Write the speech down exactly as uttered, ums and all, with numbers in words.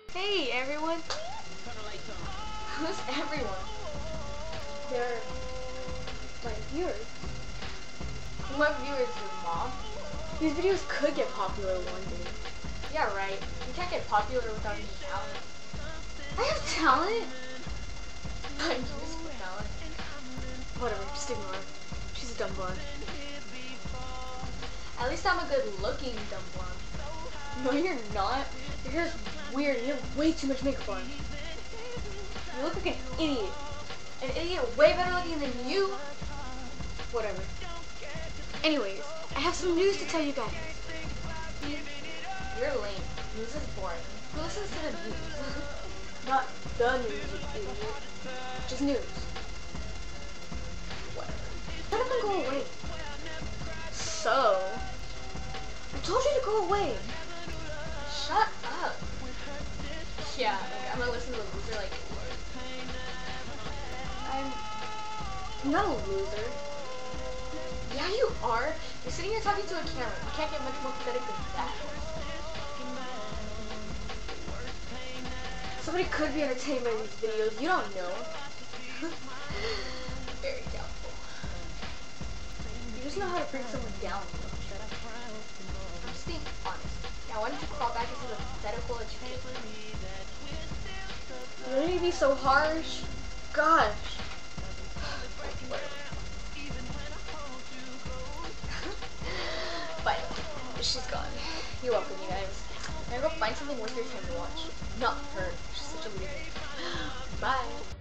Hey everyone. Who's everyone? They're my viewers. What viewers? Your mom? These videos could get popular one day. Yeah, right. You can't get popular without any talent. I have talent? I'm used for talent. Whatever, just ignore her. She's a dumb blonde. At least I'm a good looking dumb blonde. No, you're not. Your hair's weird and you have way too much makeup on. You look like an idiot. An idiot way better looking than you. Whatever. Anyways, I have some news to tell you guys. You're lame. News is boring. Who listens to the news? Not the news, you idiot. Just news. Whatever. Let them go away. So, I told you to go away. Shut up. Yeah, like, I'm gonna listen to the loser like I'm, I'm not a loser. yeah, you are. You're sitting here talking to a camera. You can't get much more pathetic than that. Somebody could be entertained by these videos. You don't know. Very doubtful. You just know how to bring someone down. I'm just being honest. Now, why don't you crawl back into the pathetical education? You don't need to be so harsh. Gosh. Finally, she's gone. You're welcome, you guys. Now go find something worth your time to watch. Not her. She's such a loser. Bye.